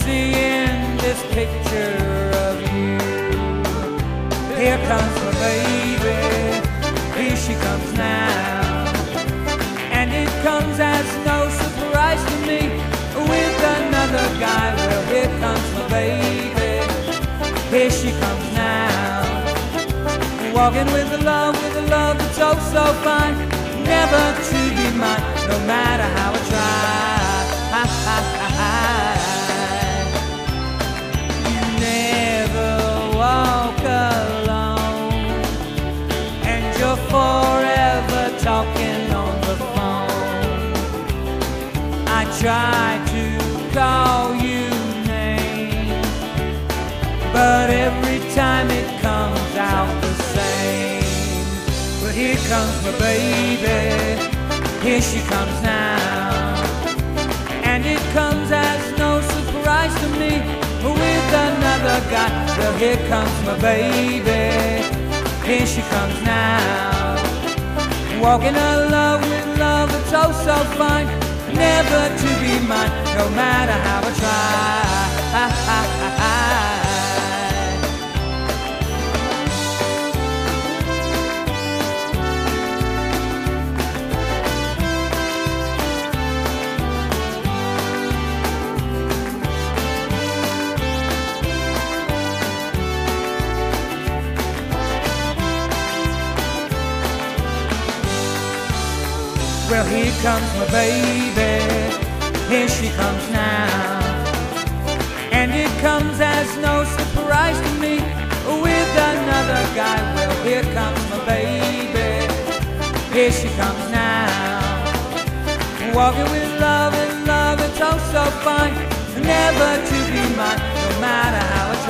seeing this picture of you. Here comes my baby, here she comes now, and it comes as no surprise to me with another guy. Well, here comes my baby, here she comes now, walking with a love that's oh so fine, never to be mine, no matter how I try. You never walk alone, and you're forever talking on the phone. I try to call you names, but every time it comes out the same. But here comes my baby, here she comes now, and it comes as no surprise to me with another guy. Well, here comes my baby, here she comes now, walking alone with love that's oh so fine, never to be mine, no matter how I try. Well, here comes my baby, here she comes now, and it comes as no surprise to me with another guy. Well, here comes my baby, here she comes now, walking with love and love, it's oh so fine, never to be mine, no matter how it's